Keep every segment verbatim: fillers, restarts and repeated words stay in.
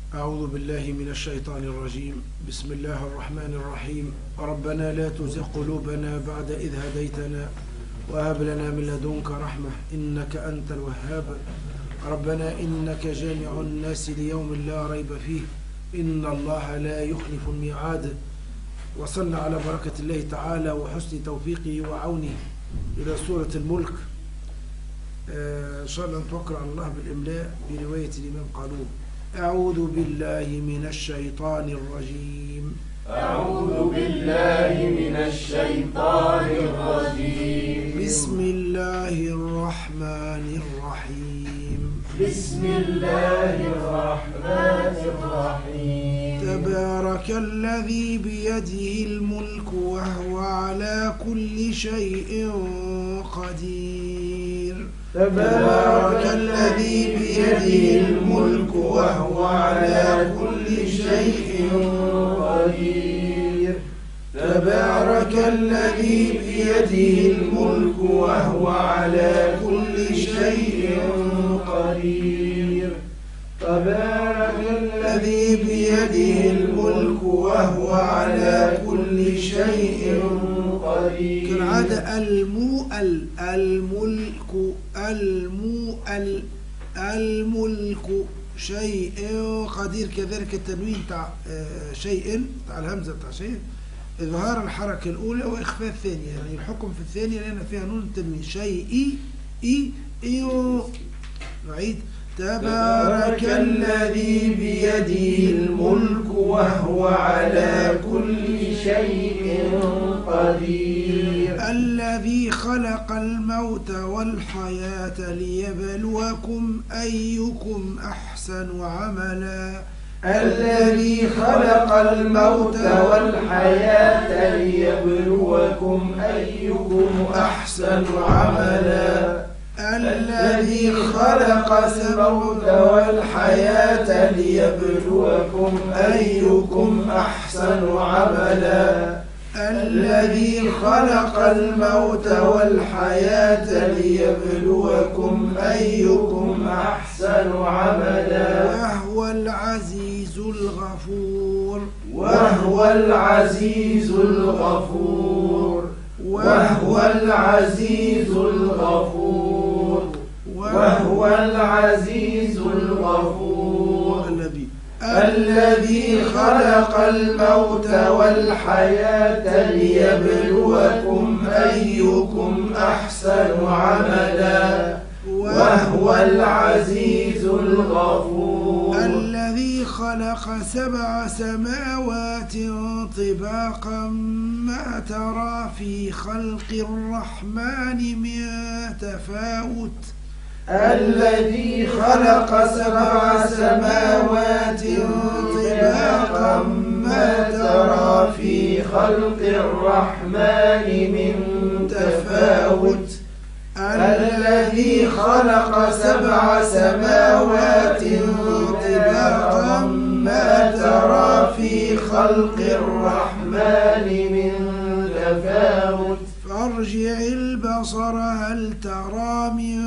أعوذ بالله من الشيطان الرجيم. بسم الله الرحمن الرحيم. ربنا لا تزغ قلوبنا بعد إذ هديتنا وهب لنا من لدنك رحمة إنك أنت الوهاب. ربنا إنك جامع الناس ليوم لا ريب فيه إن الله لا يخلف الميعاد. وصلنا على بركة الله تعالى وحسن توفيقه وعونه إلى سورة الملك. آه إن شاء الله نتوكل على الله بالإملاء برواية الإمام قالون. أعوذ بالله من الشيطان الرجيم. أعوذ بالله من الشيطان الرجيم. بسم الله الرحمن الرحيم. بسم الله الرحمن الرحيم. تبارك الذي بيده الملك وهو على كل شيء قدير. تبارك الذي بيده الملك وهو على كل شيء قدير. تبارك الذي بيده الملك وهو على كل شيء قدير. تبارك الذي بيده الملك وهو على كل شيء قدير. كالعادة المؤل الملك المؤل الملك شيء قدير. كذلك التنوين بتاع شيء بتاع الهمزة بتاع شيء إظهار الحركة الأولى وإخفاء الثانية، يعني الحكم في الثانية لأن فيها نون التنوين. شيء إي إيو. نعيد. تبارك الذي بيده الملك وهو على كل شيء قدير. الذي خلق الموت والحياة ليبلوكم أيكم أحسن عملا. الذي خلق الموت والحياة ليبلوكم أيكم أحسن عملا. الذي خلق الموت والحياة ليبلوكم أيكم أحسن عملا. الذي خلق الموت والحياة ليبلوكم أيكم أحسن عملا. وهو العزيز الغفور. وهو العزيز الغفور. وهو العزيز الغفور. وهو العزيز الغفور. الذي الذي خلق الموت والحياة ليبلوكم أيكم أحسن عملا. وهو العزيز الغفور. الذي خلق سبع سماوات طباقا ما ترى في خلق الرحمن من تفاوت. الذي خلق سبع سماوات طباقا ما ترى في خلق الرحمن من تفاوت. الذي خلق سبع سماوات طباقا ما ترى في خلق الرحمن من تفاوت. فارجع البصر هل ترى من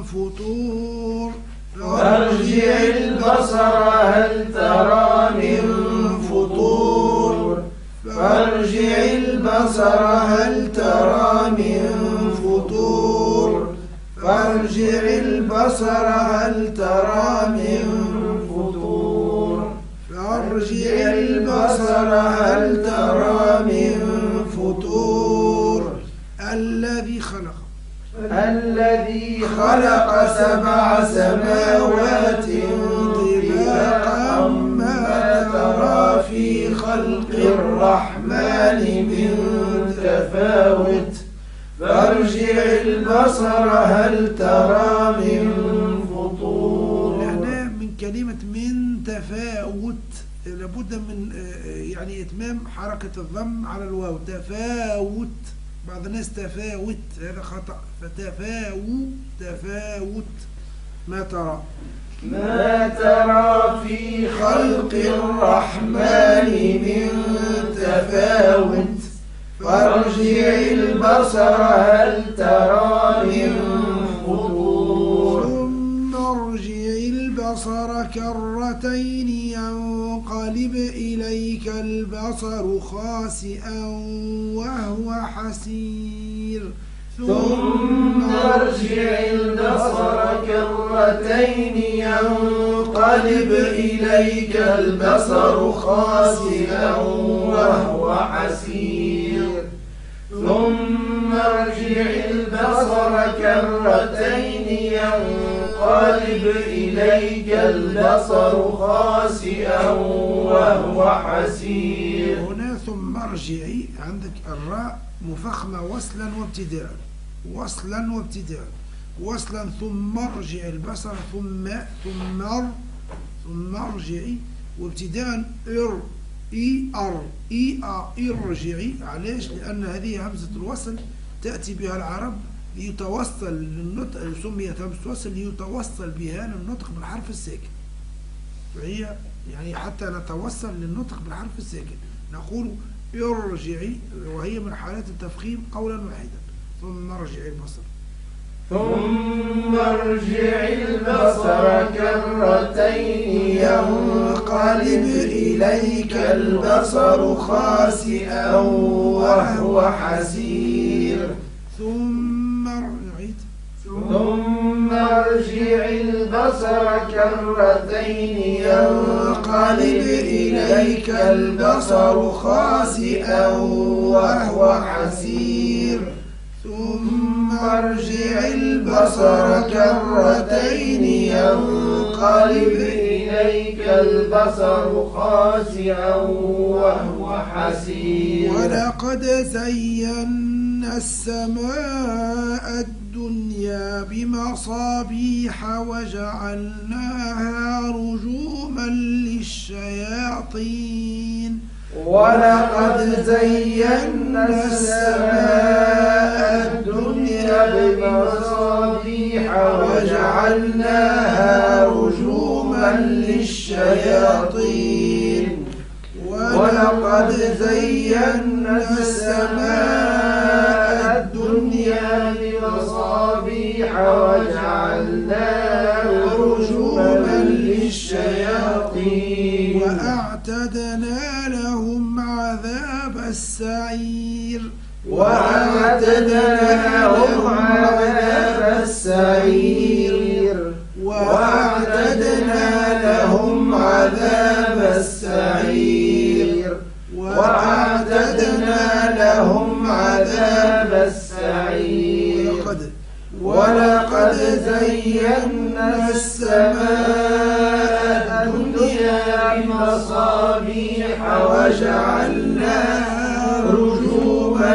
فطور. فارجع البصر هل ترى من فطور. فارجع البصر هل ترى من فطور. فارجع البصر هل ترى من فطور. فارجع البصر هل ترى من فطور. الذي خلق الذي خلق سبع سماوات طباقا ما ترى في خلق الرحمن من تفاوت. فارجع البصر هل ترى من فطور. هنا من كلمة من تفاوت لابد من يعني إتمام حركة الضم على الواو. تفاوت. بعض الناس تفاوت هذا خطأ. فتفاوت تفاوت. ما ترى ما ترى في خلق الرحمن من تفاوت. فارجع البصر هل ترى من فطور. ثم ارجع البصر البصر كرتين ينقلب إليك البصر خاسئا وهو حسير ثم ارجع البصر كرتين ينقلب إليك البصر خاسئا وهو حسير ثم ارجع البصر كرتين ينقلب إليك البصر خاسئا وهو حسير. هنا ثم ارجعي عندك الراء مفخمة وصلا وابتداء، وصلا وابتداء، وصلا ثم ارجع البصر ثم ثم ار ثم ارجعي، وابتداء ار اي ار اي ا ارجعي. علاش؟ لأن هذه همزة الوصل تأتي بها العرب ليتوصل للنطق، سميت همزة الوصل ليتوصل بها للنطق بالحرف الساكن، وهي يعني حتى نتوصل للنطق بالحرف الساكن نقول ارجعي، وهي من حالات التفخيم قولا واحدا. ثم ارجعي البصر ثم ارجع البصر كرتين ينقلب إليك البصر خاسئا وهو حسير. ثم نعيد ثم ارجع البصر كرتين ينقلب إليك البصر خاسئا وهو حسير. ثم ارجع البصر كرتين ينقلب إليك البصر خاسئا وهو حسير. ولقد زينا السماء الدنيا بمصابيح وجعلناها رجوما للشياطين. ولقد زينا السماء الدنيا بمصابيح وجعلناها رجوما للشياطين. ولقد زينا السماء الدنيا بمصابيح وجعلناها رجوما للشياطين. وأعتدنا لهم عذاب السعير. وأعتدنا لهم عذاب السعير. وأعتدنا لهم عذاب السعير. وأعتدنا لهم عذاب السعير. ولقد زينا السماء الدنيا بمصابيح وجعلناها رجوما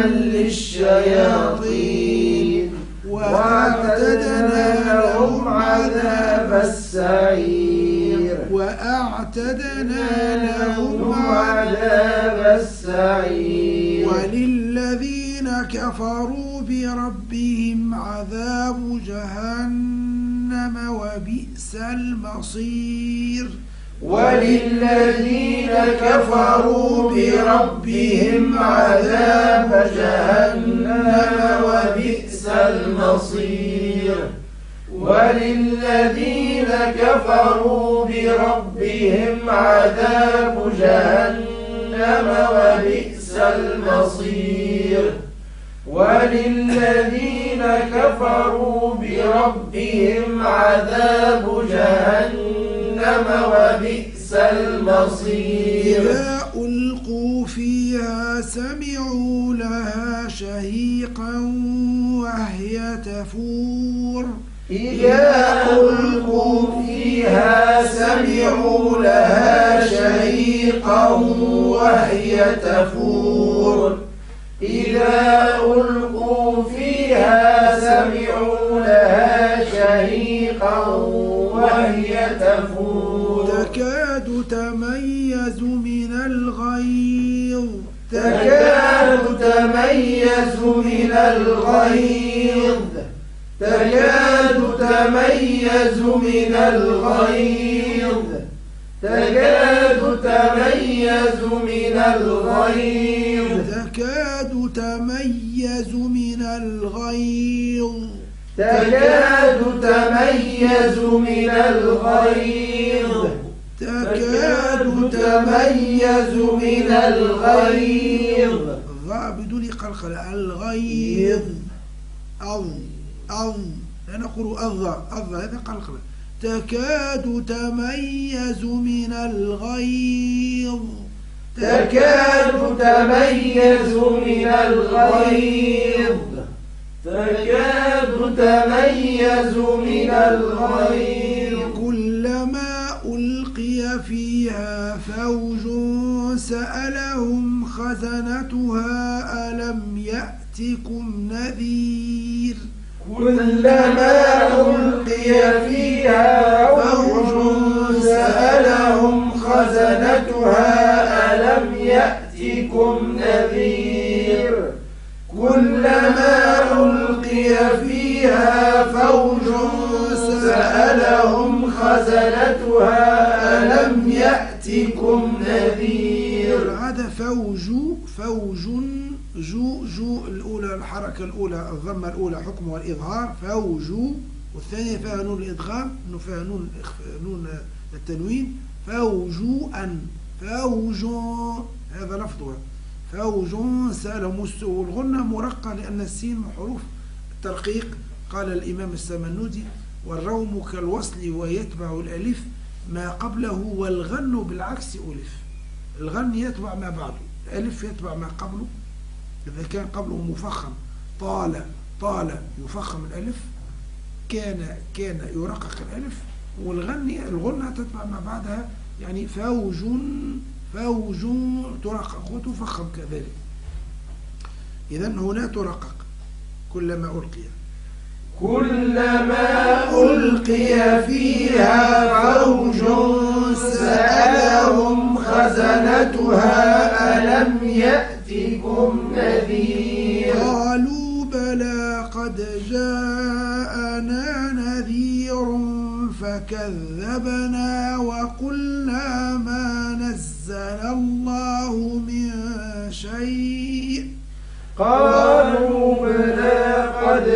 للشياطين. وأعتدنا لهم عذاب السعير. وأعتدنا لهم عذاب السعير. وللذين كفروا بربهم عذاب جهنم وبئس المصير. وللذين كفروا بربهم عذاب جهنم وبئس المصير. وللذين كفروا بربهم عذاب جهنم وبئس المصير. وللذين كفروا بربهم عذاب جهنم وبئس المصير. إذا ألقوا فيها سمعوا لها شهيقا وهي تفور. إذا ألقوا فيها سمعوا لها شهيقا وهي تفور. إذا ألقوا فيها سمعوا لها شهيقا وهي تفور. تكاد تميز من الغيظ. تكاد تميز من الغيظ. تكاد تميز من الغيظ. تكاد تميز من الغيظ. تكاد تميز من الغيظ. تكاد تميز من الغيظ تكاد تميز من الغيظ. الظاء بدون قلقلة. الغيظ أظ أظ لا نقول الظاء الظاء هذا قلقلة. تكاد تميز من الغيظ تكاد تميز من الغيظ تكاد تميز من الغيظ. كلما ألقي فيها فوج سألهم خزنتها ألم يأتكم نذير. كلما ألقي فيها فوج سألهم خزنتها ألم يأتكم نذير. كلما ألقي فيها فوج سألهم خزنتها ألم يأتكم نذير. هذا فوج فوج جو جو الأولى الحركة الأولى الضمة الأولى حكمها الإظهار فوج، والثانية فيها نون الإدغام إنه فيها نون نون التنوين. فوجوءا فوج هذا لفظها. فوج سألهم. والغنة مرقة لأن السين من حروف الترقيق. قال الإمام السمنودي: والروم كالوصل ويتبع الألف ما قبله، والغن بالعكس ألف. الغن يتبع ما بعده، الألف يتبع ما قبله. إذا كان قبله مفخم طال طال يفخم الألف، كان كان يرقق الألف، والغن الغنة تتبع ما بعدها. يعني فوج فوج ترقق وتفخم كذلك. إذن هنا ترقق كلما ألقي. كلما ألقي فيها فوج سألهم خزنتها ألم يأتكم نذير. قالوا بلى قد جاءنا نذير فكذبنا وقلنا ما نزل الله من شيء. قالوا بلى قد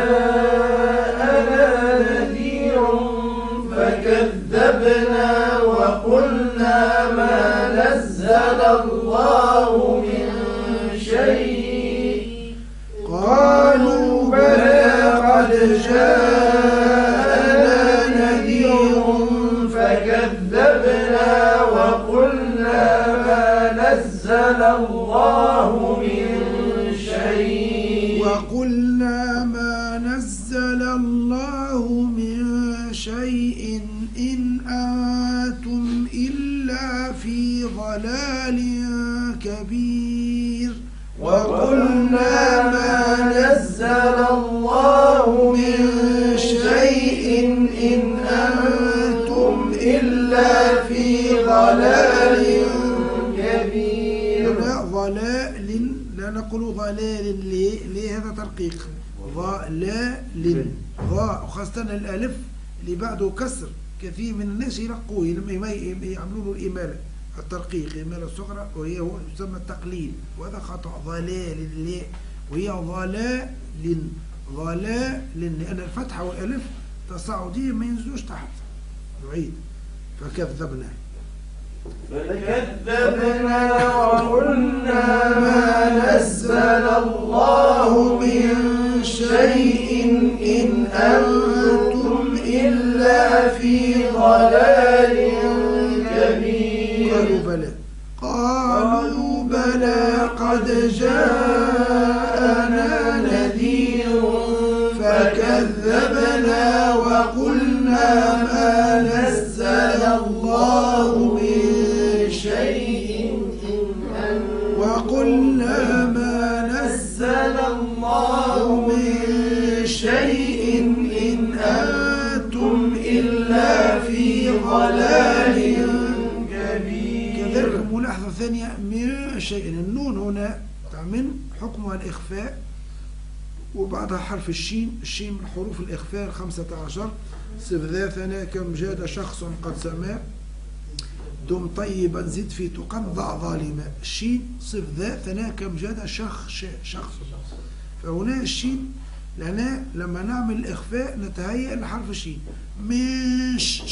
جاءنا نذير فكذبنا وقلنا ما نزل الله من شيء. قالوا بلى قد جاءنا نذير فكذبنا وقلنا ما نزل الله من شيء. وقلنا ما نزل الله من شيء إن أنتم إلا في ضلال كبير. وقلنا ما نزل الله من شيء إن أنتم إلا في ضلال كبير. لا ضلال لا نقول ضلال. ليه؟ ليه هذا ترقيق؟ ضلال ضاء، وخاصة الألف اللي بعده كسر. كثير من الناس يرقوه يعملوا له الإمالة الترقيق، إمالة الصغرى، وهي هو يسمى التقليل، وهذا خطأ. ضلال ليه؟ وهي ضلال ضلال لأن الفتحة والألف تصاعدية ما ينزلوش تحت. نعيد. فكذبنا فكذبنا وقلنا ما نزل الله من شيء إن أنتم إلا في ضلال كبير. قالوا بلى قالوا بلى قد جاءنا نذير فكذبنا وقلنا ما نزل الله من شيء وقلنا ما نزل الله من شيء إن أنتم إلا في ضلال كبير. كذلك ملاحظة ثانية من شيء. النون هنا من حكمها الإخفاء وبعدها حرف الشين. الشين من حروف الإخفاء الخمسة عشر. صف ذا ثنا كم جاد شخص قد سما دم طيبا زد في تقن ضع ظالما. الشين صف ذا ثنا كم جاد شخص شخص. فهنا الشين لأن لما نعمل الإخفاء نتهيأ لحرف الشين. مش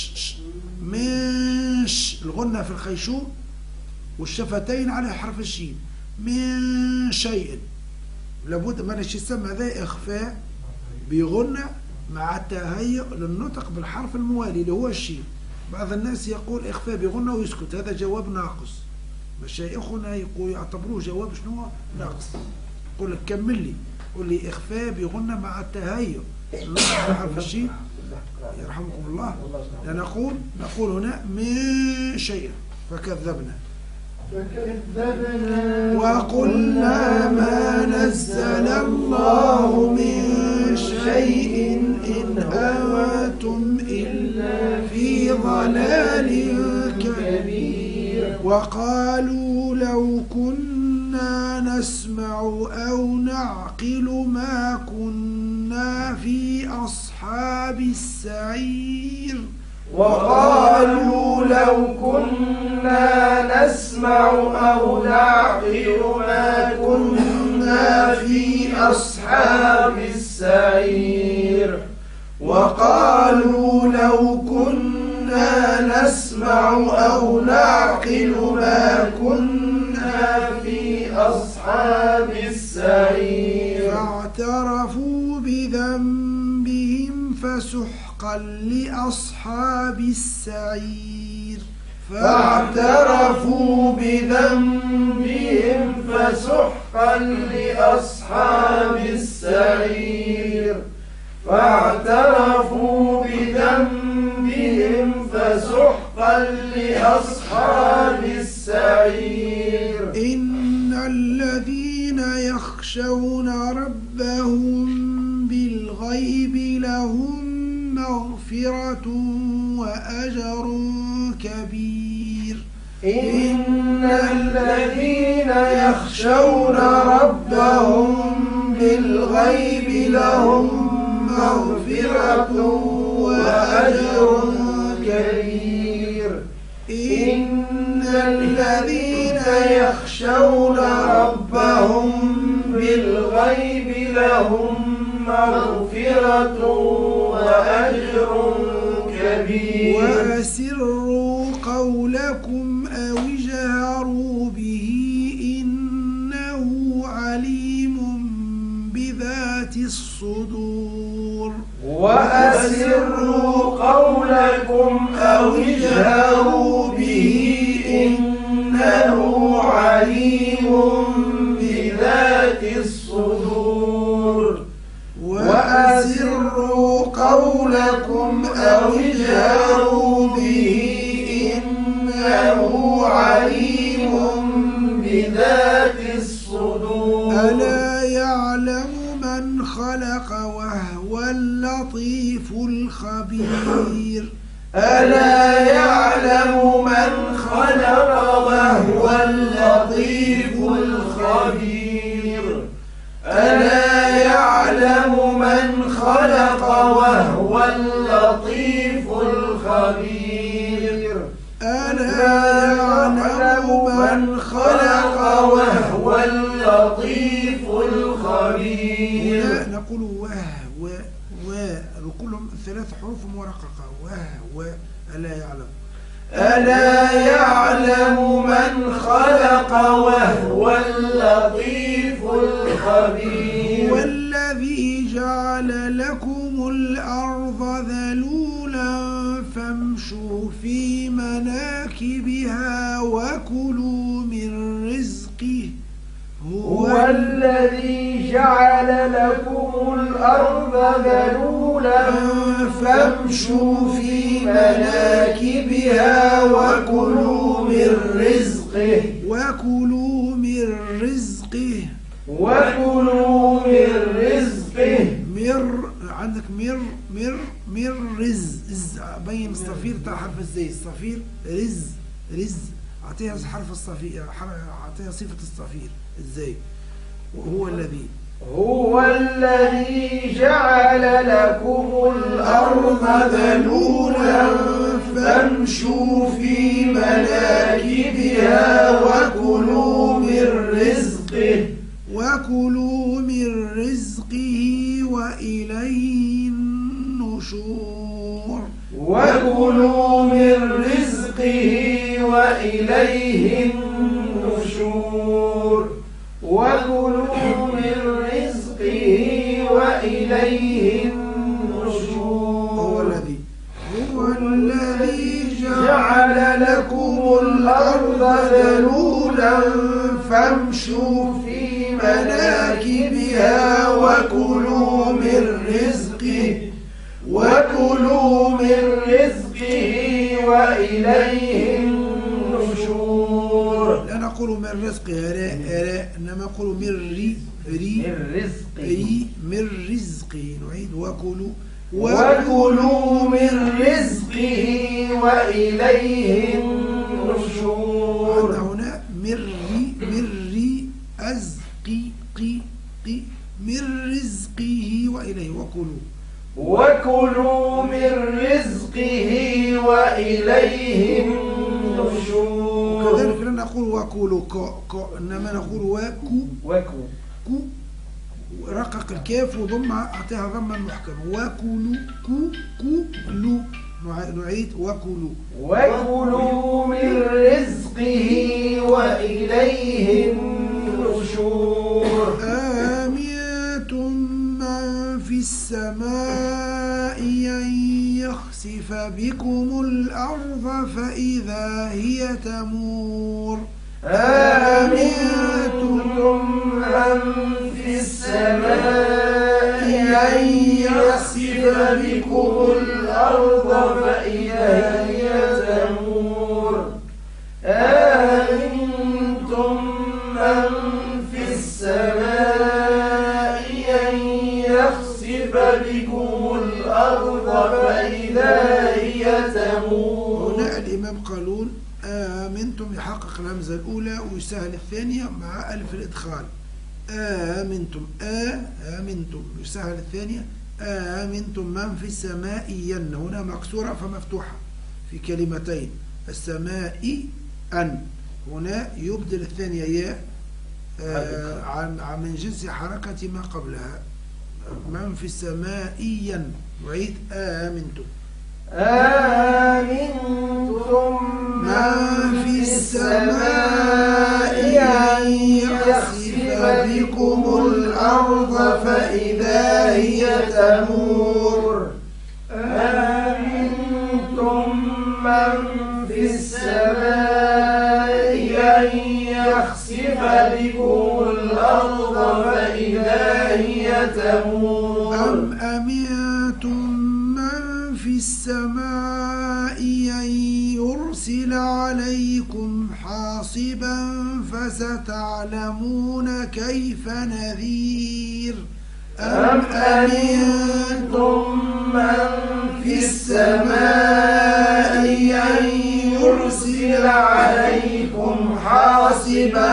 مش الغنة في الخيشوم والشفتين على حرف الشين. من شيء لابد من الشسم هذا إخفاء بغنة مع التهيؤ للنطق بالحرف الموالي اللي هو الشين. بعض الناس يقول إخفاء بغنة ويسكت، هذا جواب ناقص. مشايخنا يقول يعتبروه جواب شنو ناقص. يقول لك كمل لي، قول لي إخفاء بغنة مع التهيؤ للنطق بالحرف الشين يرحمكم الله. نقول نقول هنا من شيء فكذبنا فكذبنا وقلنا ما نزل الله من شيء إن أنتم إلا في ضلال كبير. وقالوا لو كنا نسمع أو نعقل ما كنا في أصحاب السعير. وقالوا لو كنا نسمع أو نعقل ما كنا في أصحاب السعير. وقالوا لو كنا نسمع أو نعقل ما كنا في أصحاب السعير. فاعترفوا بذنبهم فسحقا لأصحاب السعير. فاعترفوا بذنبهم فسحقا لأصحاب السعير. فاعترفوا بذنبهم فسحقا لأصحاب السعير. إن الذين يخشون ربهم بالغيب لهم مغفرة وأجر كبير. إن الذين يخشون ربهم بالغيب لهم مغفرة وأجر كبير. إن الذين يخشون ربهم بالغيب لهم مغفرة وأجر كبير. وأسروا قولكم أو اجهروا به إنه عليم بذات الصدور. وأسروا قولكم أو اجهروا به إنه عليم بذات الصدور. وأسروا قولكم أو اجهروا به إنه عليم بذات الصدور. ألا يعلم من خلق وهو اللطيف الخبير. ألا يعلم من خلق وهو اللطيف الخبير. ألا يعلم من خلق وهو اللطيف الخبير. ألا يعلم من خلق وهو اللطيف الخبير. نقول واه و و كلهم ثلاث حروف مرققة. واه و ألا يعلم. ألا يعلم من خلق وهو اللطيف الخبير. والذي جعل لكم الأرض ذلولا فامشوا في مناكبها وكلوا من رزقه. هو الذي جعل لكم الأرض ذلولا فامشوا في مناكبها وكلوا من رزقه. وكلوا من رزقه. وكلوا من رزقه. مر عندك مر مر مر رز رز بين الصفير تاع حرف الزي. الصفير رز رز اعطيها حرف الصفير، اعطيها صفة الصفير الزي. وهو الذي هو الذي جعل لكم الأرض ذلولا فامشوا في مناكبها وكلوا من رزقه. وكلوا من رزقه وإليه النشور وكلوا من رزقه وإليه النشور هو الذي هو الذي جعل لكم الأرض ذلولا فامشوا في مناكبها وكلوا من رزقه وكلوا من رزقه وإليه النشور. لا نقول من رزقه راء راء إنما نقول من ري ري من رزقه ري من رزقه. نعيد وكلوا وكلوا من رزقه وإليه النشور. هنا مري مري أزقي قي قي من رزقه وإليه وكلوا وكلوا من رزقه وإليه النشور. وكذلك لا نقول وكلوا ك ك إنما نقول وكو وكو كو رقق الكاف وضم أعطيها ضما محكما وكلوا كو كلوا. نعيد وكلوا وكلوا من رزقه وإليه النشور. أأمنتم من في السماء أن يخسف بكم الأرض فإذا هي تمور. أأمنتم من في السماء أن يخسف بكم الأرض فإذا هي تمور. أأمنتم من في السماء أن يخسف بكم الأرض فإذا هي تمور. هنا الإمام قالون آمنتم يحقق الهمزة الأولى ويسهل الثانية مع ألف الإدخال. آمنتم آ آمنتم يسهل الثانية آمنتم من في السماء ين. هنا مكسورة فمفتوحة في كلمتين السماء أن. هنا يبدل الثانية ياء آه عن من جنس حركة ما قبلها. من في السماء ين. نعيد آمنتم آمنتم من في السماء أن يخسف بكم الأرض فإذا هي تمور. آمنتم من في السماء أن يخسف بكم الأرض فإذا هي تمور. أم أمنتم من في السماء أن يرسل عليكم حاصبا فستعلمون كيف نذير. أم أمنتم من في السماء أن يرسل عليكم حاصبا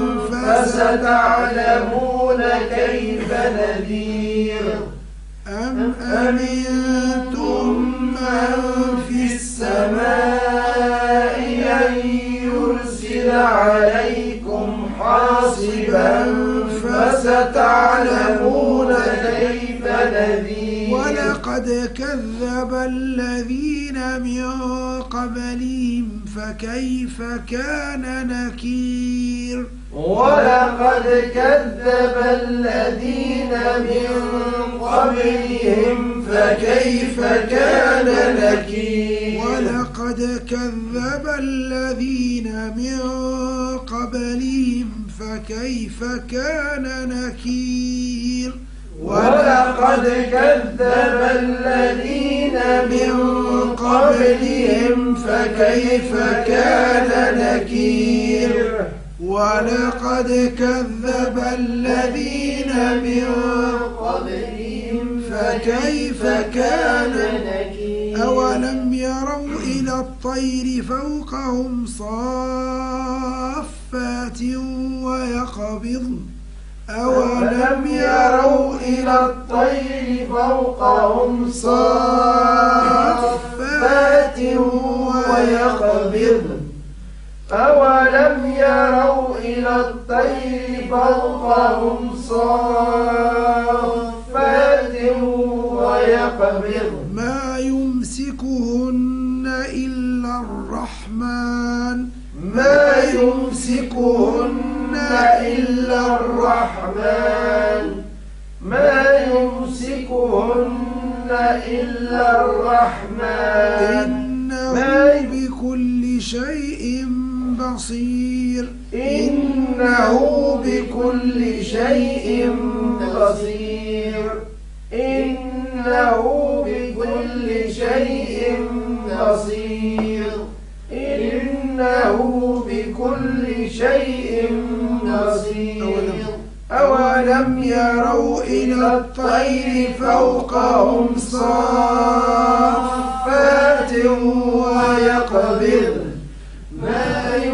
فستعلمون كيف نذير. أم أمنتم من في السماء أن يرسل عليكم حاصبا فستعلمون كيف نذير. ولقد كذب الذين من قبلهم فكيف كان نكير. ولقد كذب الذين من قبلهم فكيف كان نكير. ولقد كذب الذين من قبلهم فكيف كان نكير. ولقد كذب الذين من قبلهم فكيف كان نكير. ولقد كذب الذين من قبلهم فكيف كان نكير. أولم يروا إلى الطير فوقهم صافات ويقبضن. أولم يروا إلى الطير فوقهم صافات ويقبضن. أولم يروا إلى الطير فوقهم صافات ويقبضن. ما يمسكهن إلا الرحمن. يمسكهن إلا الرحمن ما يمسكهن إلا الرحمن إنه بكل شيء بصير إنه بكل شيء بصير إنه بكل شيء بصير إنه بكل شيء بصير أولم يروا إلى الطير فوقهم صافات ويقبضن ما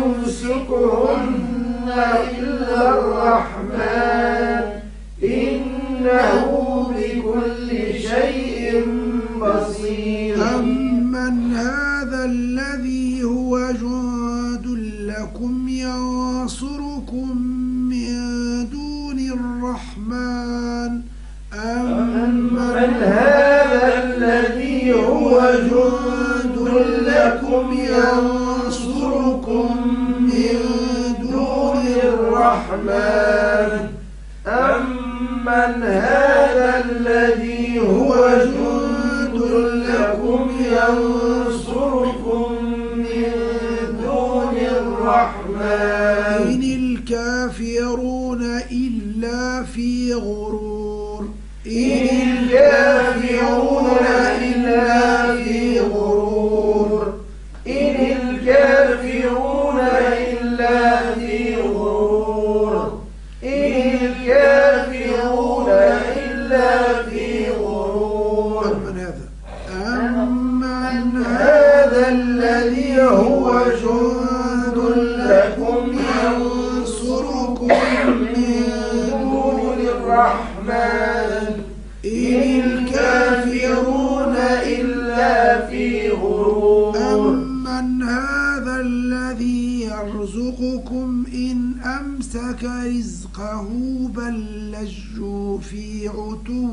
يمسكهن إلا الرحمن إنه بكل شيء بصير أمن هذا الذي هو جند لكم ينصركم من دون الرحمن أمن هذا الذي هو جند لكم ينصركم من دون الرحمن أمن هذا الذي هو جند لكم ينصركم من دون الرحمن إن الكافرون إلا في غرور إن الكافرون إلا في غرور إن الكافرون إلا في غرور إن الكافرون إلا في غرور أمن هذا أمن هذا الذي هو جند لكم ينصركم من دون الرحمن إن الكافرون إلا في غرور أمن هذا الذي يرزقكم إن أمسك رزقه بل لجوا في عتو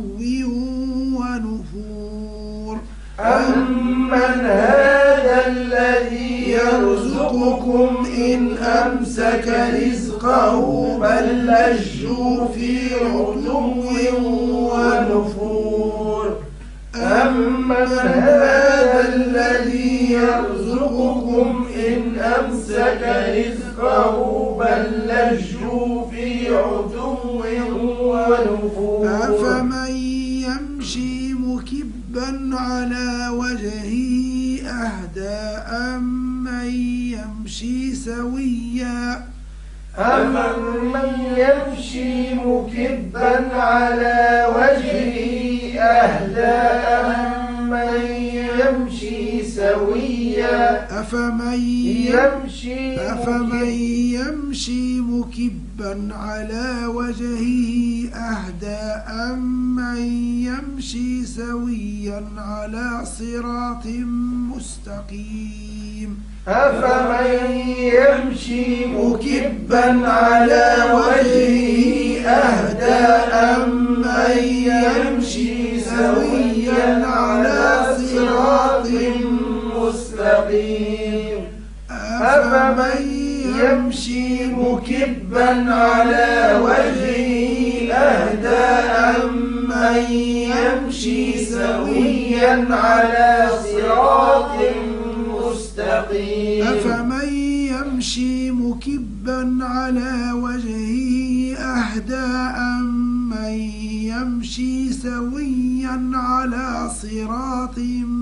ونفور أمن هذا الذي يرزقكم إن أمسك رزقه بل لجوا في عتو ونفور أمن هذا الذي يرزقكم إن أمسك رزقه بل لجوا في عتو ونفور أفمن يمشي مكبا على وجهه أهدى أمن يمشي سويا أمن يمشي مكبا على وجهه أهدى أمن يمشي سويا أفمن يمشي أفمن يمشي مكبا على وجهه أهدى أمن يمشي سويا على صراط مستقيم أفمن يمشي مكبا على وجهه أهدى أمن يمشي سويا على صراط مستقيم أفمن يمشي مكبا على وجهه أهدى أمن يمشي سويا على صراط مستقيم أفمن يمشي مكبا على وجهه أهدى أمن يمشي سويا على صراط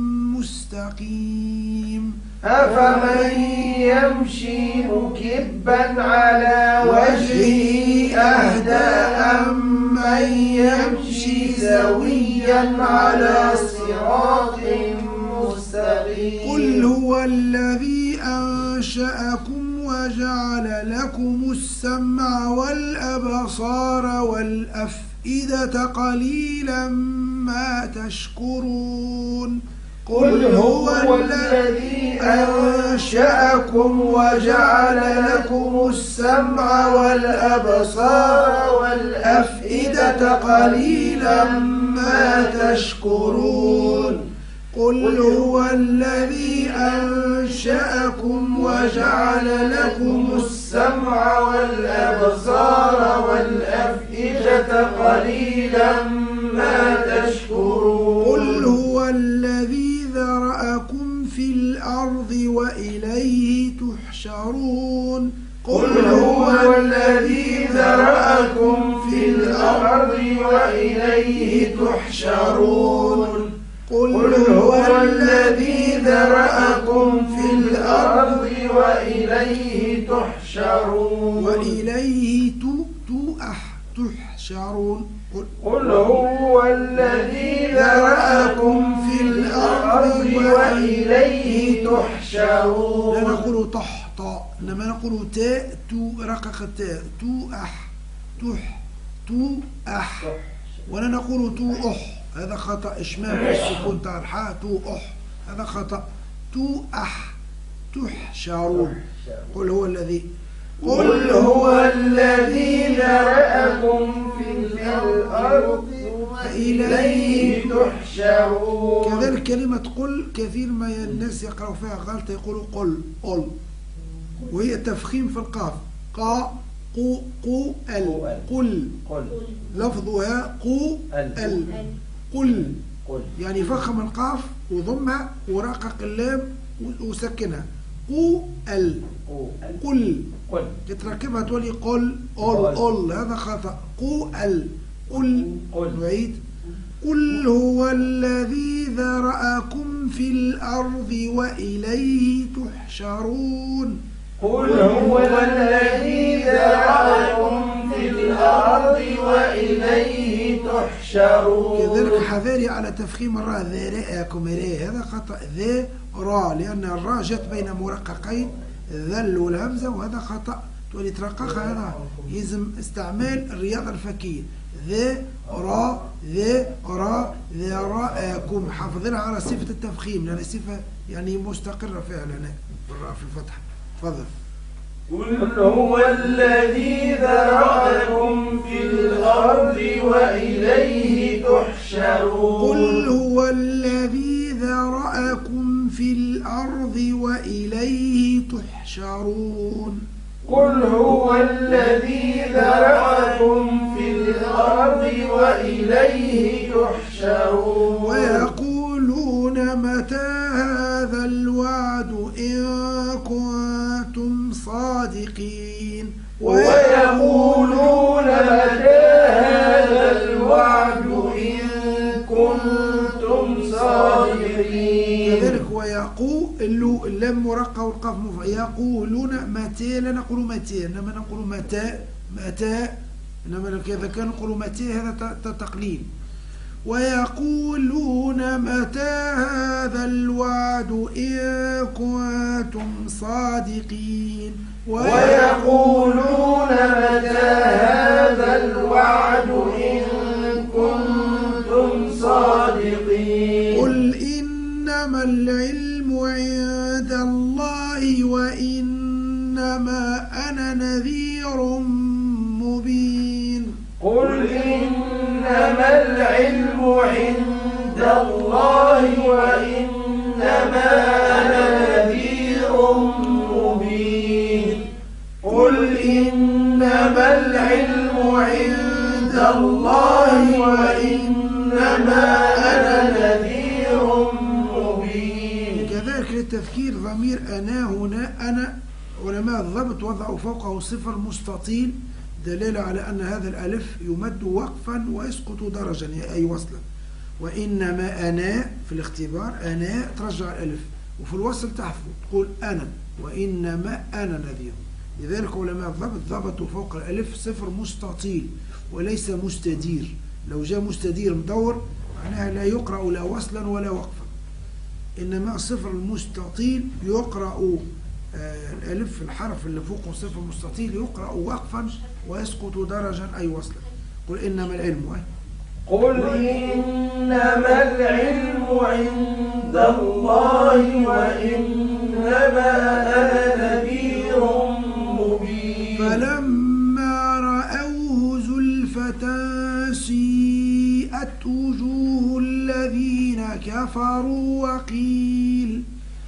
مستقيم أفمن يمشي مكبا على وجهه أهدى أمن يمشي سويا على صراط مستقيم قل هو الذي أنشأكم وجعل لكم السمع والأبصار والأفئدة قليلا ما تشكرون قل هو الذي أنشأكم وجعل لكم السمع والأبصار والأفئدة قليلا ما تشكرون قل هو الذي أنشأكم وجعل لكم السمع والأبصار والأفئدة قليلا ما تشكرون قل هو الذي ذرأكم في الأرض وإليه تحشرون قل هو الذي ذرأكم في الأرض وإليه تحشرون قل هو الذي ذرأكم في الأرض وإليه تحشرون وإليه تحشرون قل هو الذي ذرأكم في الأرض وإليه تحشرون. لا نقول طح طاء إنما نقول تاء تو رقق تاء تو أح تح تو أح ولا نقول تو أح هذا خطأ إشمام السكون تاع الحاء تو أح هذا خطأ تو أح تحشرون. قل هو الذي قل هو الذي ذرأكم في الأرض وإليه تحشرون. كذلك كلمة قل كثير ما الناس يقرأوا فيها غلطة يقولوا قل قل وهي تفخيم في القاف قا قو قو ال قل لفظها قو ال قل يعني فخم القاف وضمها ورقق اللام وسكنها قو ال قل تتركبها تولي قل قل قل هذا خطأ قو ال قل نعيد قل هو الذي ذرأكم في الأرض وإليه تحشرون. قل هو الذي ذرأكم في الأرض وإليه تحشرون. كذلك حذاري على تفخيم الراء ذرأكم هذا خطأ ذا را لأن الراء جت بين مرققين ذل والهمزة وهذا خطأ تولي ترققها هذا يلزم استعمال الرياضة الفكية ذا را ذا را ذا راءكم حافظينها على صفة التفخيم لأن صفة يعني مستقرة فعلا في الراء في الفتحة. تفضل. قل هو الذي ذرأكم في الأرض وإليه تحشرون. قل هو الذي ذرأكم في الأرض وإليه تحشرون. قل هو الذي ذرأكم في الأرض وإليه تحشرون. ويقولون متى هذا الوعد إن كنتم صادقين. ويقولون متى هذا الوعد إن كنتم صادقين. كذلك ويقول اللام مرقة والقاف مفرغة يقولون متى لا نقول متى إنما نقول متى متى إنما إذا كان نقول متى هذا تقليل. ويقولون متى هذا الوعد إن كنتم صادقين. ويقولون متى هذا الوعد إن كنتم صادقين. قل إنما العلم عند الله وإنما أنا نذير مبين. قل إنما العلم عند الله وإنما أنا نذير مبين. قل إنما العلم عند الله وإنما أنا نذير مبين. كذلك للتذكير ضمير أنا هنا أنا علماء الضبط وضعوا فوقه صفر مستطيل دلالة على أن هذا الألف يمد وقفا ويسقط درجا أي وصلا. وإنما أنا في الاختبار أنا ترجع الألف وفي الوصل تحفظ تقول أنا وإنما أنا نذير. لذلك علماء الضبط ضبطوا فوق الألف صفر مستطيل وليس مستدير. لو جاء مستدير مدور معناها لا يقرأ لا وصلا ولا وقفا إنما صفر المستطيل يقرأ آه الألف الحرف اللي فوقه صفر مستطيل يقرأ وقفا ويسقط درجا أي وصلا. قل إنما العلم قل إنما العلم عند الله وإنما أنا نذير مبين. فلما رأوه زلفة سيئت وجوه الذين كفروا وقيل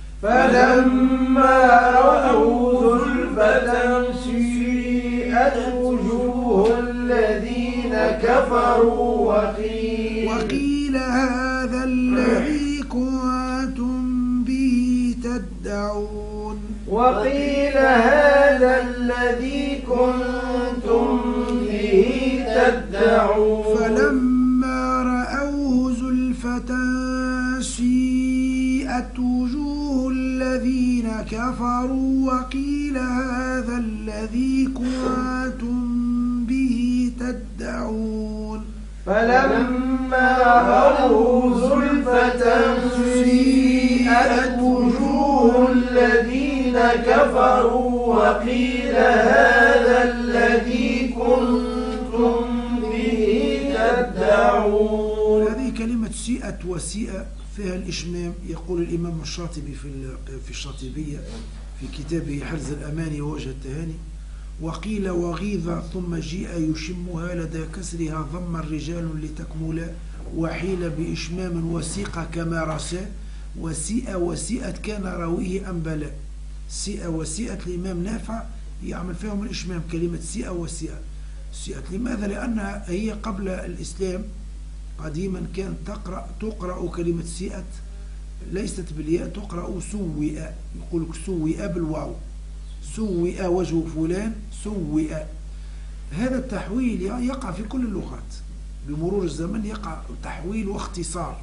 فلما رأوا زلفة سيئت وجوه الذين كفروا وقيل وقيل هذا الذي كنتم به تدعون وقيل هذا الذي كنتم به تدعون فلما رأوه زلفة سيئت وجوه الذين كفروا وقيل هذا الذي كنتم به تدعون فلما رأوه زلفة سيئت وجوه الذين كفروا وقيل هذا الذي كنتم به تدعون. هذه كلمة سيئت وسيئة فيها الإشمام. يقول الإمام الشاطبي في في الشاطبية في كتابه حرز الأماني ووجه التهاني: وقيل وغيظ ثم جيء يشمها لدى كسرها ضم الرجال لتكملا وحيل بإشمام وسيق كما رسى وسيء وسيئت كان راويه أنبلا. سيئة وسيئت الإمام نافع يعمل فيهم الإشمام كلمة سيئة وسيئة. سيئت لماذا؟ لأنها هي قبل الإسلام قديما كانت تقرأ تقرأ كلمة سيئت ليست بالياء، تقرأ سوئ، يقول لك سوئ بالواو، سوئ وجه فلان سوئ. هذا التحويل يقع في كل اللغات، بمرور الزمن يقع تحويل واختصار.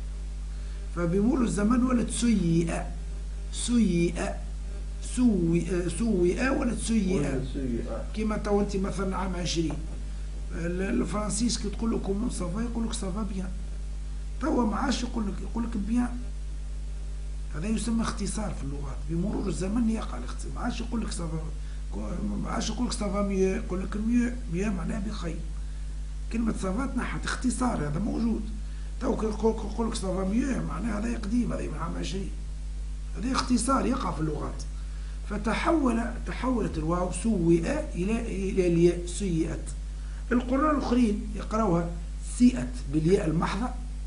فبمرور الزمن ولد سيئ سيئ سوئ سوئ ولد سيئ. كما تو انت مثلا عام عشرين الفرنسيس كي تقول لك كومون صافا يقول لك صافا بيان، توا ما عادش يقول لك يقول لك بيان. هذا يسمى اختصار في اللغات، بمرور الزمن يقع الاختصار. ما عادش يقول لك صافا، ما عادش يقول لك صافا ميو، يقول لك ميو. ميو معناها بخير. كلمة صافا تنحت اختصار، هذا موجود. تو يقول لك صافا ميو معناها هذا قديم، هذا من عام عشرين. هذا اختصار يقع في اللغات. فتحول تحولت الواو سوئ إلى إلى الياء سيئت. القراء الآخرين يقرأوها سيئت بالياء المحضة.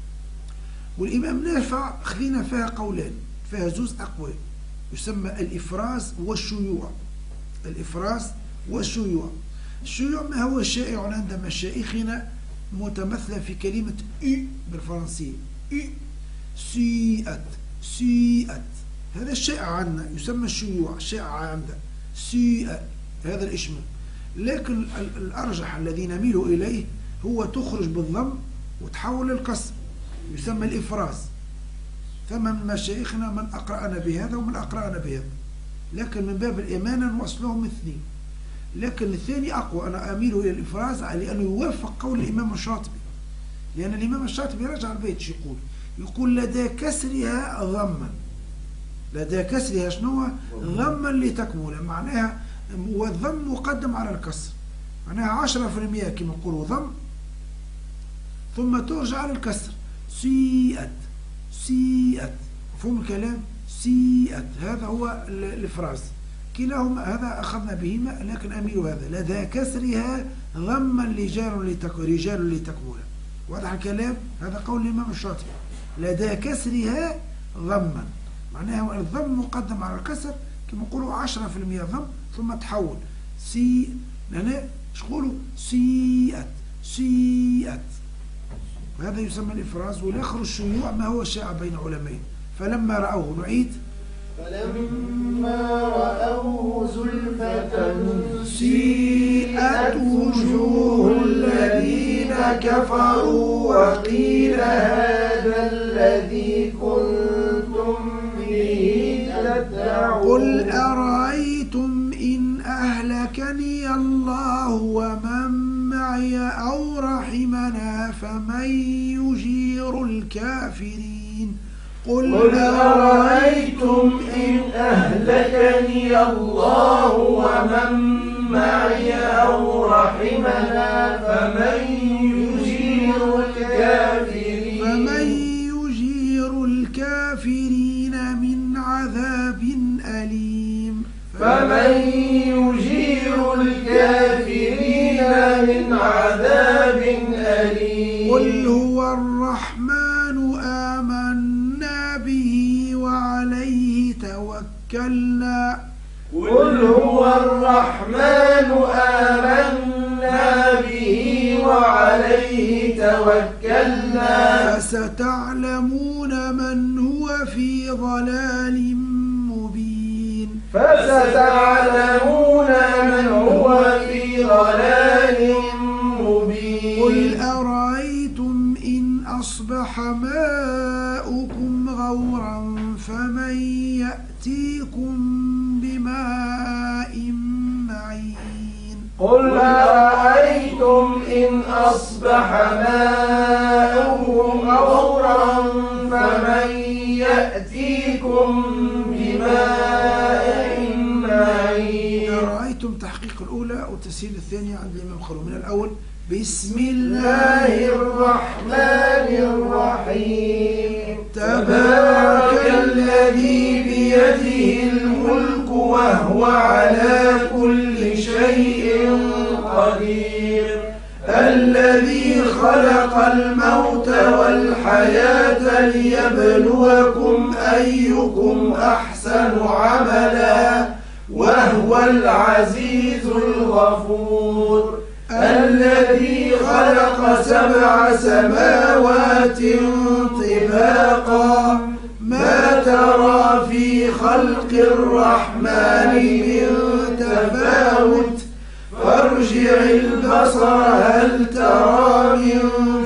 والإمام نافع خلينا فيها قولان، فيها زوز أقوال، يسمى الإفراز والشيوع. الإفراز والشيوع. الشيوع ما هو شائع عند مشايخنا متمثلة في كلمة إي بالفرنسية، إي سيئت سيئت. هذا الشائع عندنا يسمى الشيوع، شائع عندنا سيئت هذا الإشمام. لكن الأرجح الذي نميل إليه هو تخرج بالضم وتحول للكسر، يسمى الإفراز. ثم من مشايخنا من أقرأنا بهذا ومن أقرأنا بهذا، لكن من باب الإمانة نوصلهم اثنين. لكن الثاني أقوى، أنا أميل إلى الإفراز لأنه يوافق قول الإمام الشاطبي، لأن الإمام الشاطبي رجع البيت يقول يقول لدى كسرها ضما، لدى كسرها شنو؟ ضما لتكمل، معناها والضم مقدم على الكسر، معناها عشرة في المئة كما نقولوا ضم ثم ترجع على الكسر. سيئت سيئت، مفهوم الكلام؟ سيئت هذا هو الإفراز. كلاهما هذا أخذنا بهما، لكن أميل هذا لدى كسرها ضما رجال رجال لتكمل. واضح الكلام؟ هذا قول الإمام الشاطبي، لدى كسرها ضما، معناها الضم مقدم على الكسر كما نقولوا عشرة في المئة ضم ثم تحول سي. هنا شقولوا سيئت سيئت، هذا يسمى الإفراز. والآخر الشيوع ما هو شائع بين علماء. فلما رأوه، نعيد: فلما رأوه زلفة سيئت وجوه الذين كفروا وقيل هذا الذي كنتم به تدعون. قل أرأيتم إن أهلكني الله ومن معي أو رحمنا فمن يجير الكافرين. قل أرأيتم إن أهلكني الله ومن معي أو رحمنا فمن يجير الكافرين فمن يجير الكافرين من عذاب أليم. فمن يجير الكافرين من عذاب أليم. قل هو الرحمن آمن الرحمن آمنا به وعليه توكلنا فستعلمون من هو في ضلال مبين فستعلمون من هو في ضلال مبين قل أرأيتم إن أصبح ماؤكم غورا فمن يأتيكم بماء معين قل أرأيتم إن أصبح ماؤكم غورا فمن يأتيكم بماء معين. أرأيتم تحقيق الأولى والتسهيل الثانية عند الإمام خلوم. من الأول بسم الله الرحمن الرحيم تبارك الذي بيده الملك وهو على كل شيء قدير الذي خلق الموت والحياة ليبلوكم أيكم أحسن عملا وهو العزيز الغفور الذي خلق سبع سماوات طباقا ما ترى في خلق الرحمن من تفاوت فارجع البصر هل ترى من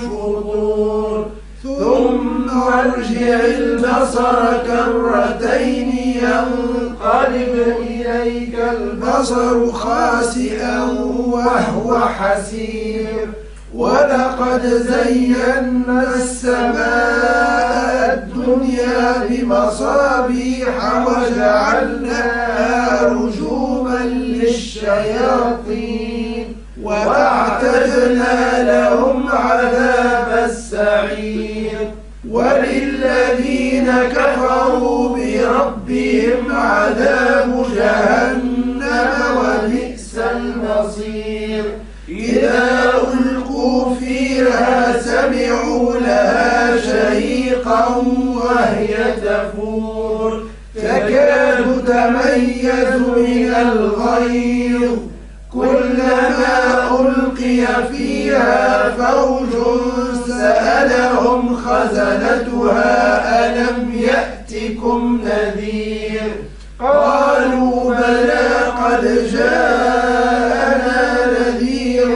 فطور ثم ارجع البصر كرتين ينقلب إليك البصر خاسئا وهو حسير ولقد زينا السماء الدنيا بمصابيح وجعلناها رجوما للشياطين وأعتدنا لهم عذاب السعير وللذين كفروا بربهم عذاب جهنم وبئس المصير إذا ألقوا فيها سمعوا لها شهيقا وهي تفور تكاد تميز من الغيظ كلما ألقي فيها فوج سألهم خزنتها ألم يأتكم نذير قالوا بلى قد جاءنا نذير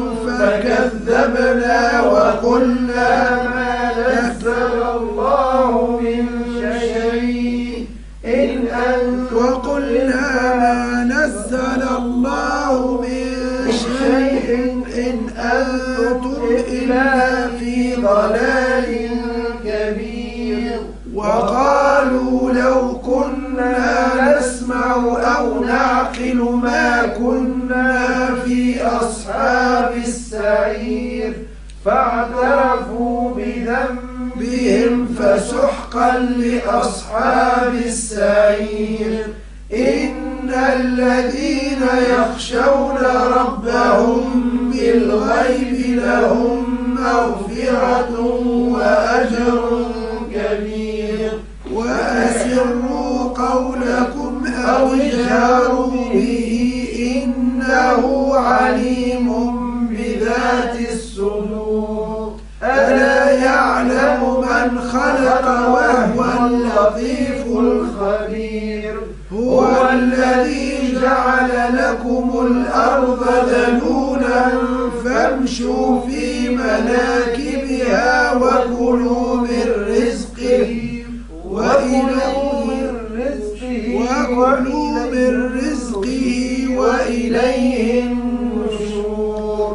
فكذبنا وقلنا ما نزل الله من شيء إن أنتم وقلنا ما نزل الله من شيء إن أنتم إلا في ضلال كبير وقالوا لو كنا نسمع أو نعقل ما كنا في أصحاب السعير فاعترفوا بذنبهم فسحقا لأصحاب السعير إن الذين يخشون ربهم بالغيب لهم مغفرة وأجر كبير وأسروا قولكم أو اجهروا به إنه عليم بذات الصدور ألا يعلم من خلق وهو اللطيف الخبير هو الذي جعل لكم الأرض ذلولا فامشوا في مناكبها وكلوا من رزقه وإليه وكلوا من رزقه وإليه النشور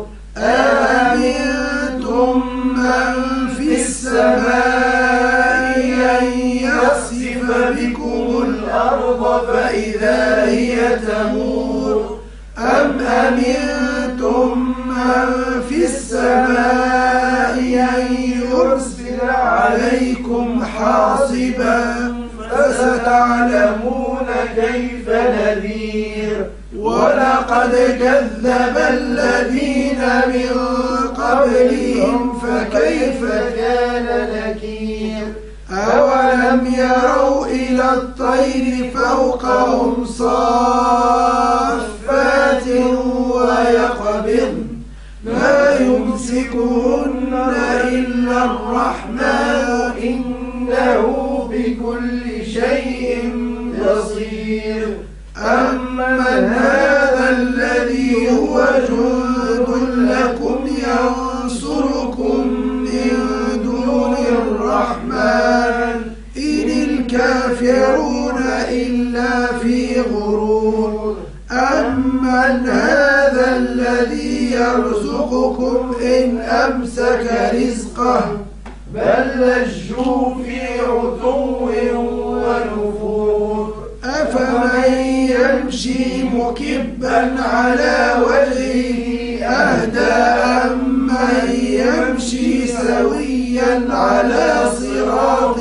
أأمنتم من في السماء أن يخسف بكم الأرض فإذا هي تمور أم أمنتم من في السماء أن يرسل عليكم حاصبا فستعلمون كيف نذير ولقد كذب الذين من قبلهم فكيف كان نكير أولم يروا إلى الطير فوقهم صافات أمن هذا الذي يرزقكم إن أمسك رزقه بل لجوا في عتو ونفور أفمن يمشي مكبا على وجهه أهدى أمن يمشي سويا على صراط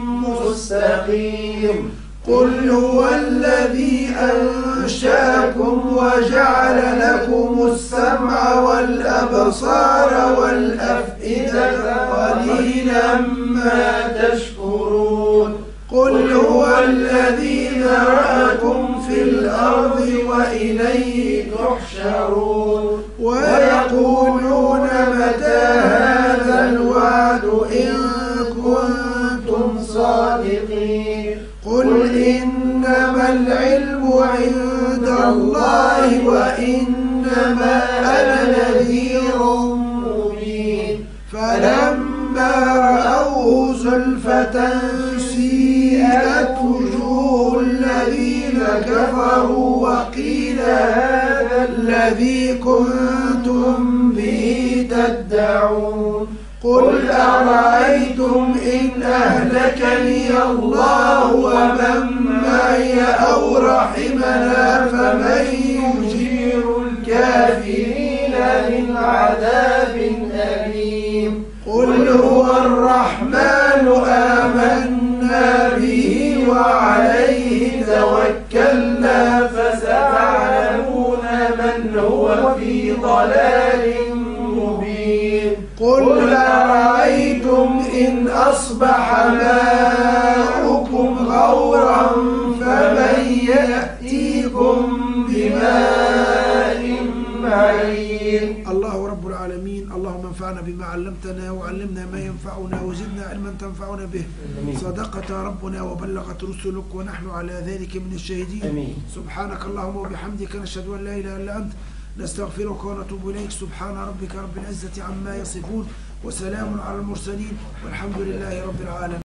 مستقيم قل هو الذي أنشأكم وجعل لكم السمع والأبصار والأفئدة قليلا ما تشكرون قل هو الذي ذرأكم في الأرض وإليه تحشرون ويقولون متى هذا الوعد إن كنتم صادقين قل إنما العلم عند الله وإنما أنا نذير مبين فلما رأوه زلفة سيئت وجوه الذين كفروا وقيل هذا الذي كنتم به تدعون قل أرأيتم إن أهلكني الله ومن معي أو رحمنا فمن يجير الكافرين من عذاب أليم قل هو الرحمن آمنا به وعليه توكلنا فستعلمون من هو في ضلال مبين قل أرأيتم إن أصبح ماؤكم غورا فمن يأتيكم بماء معين. الله رب العالمين، اللهم انفعنا بما علمتنا وعلمنا ما ينفعنا وزدنا علما تنفعنا به. صدقت ربنا وبلغت رسلك ونحن على ذلك من الشاهدين. أمين. سبحانك اللهم وبحمدك نشهد أن لا إله إلا أنت نستغفرك ونتوب إليك. سبحان ربك رب العزة عما يصفون وسلام على المرسلين والحمد لله رب العالمين.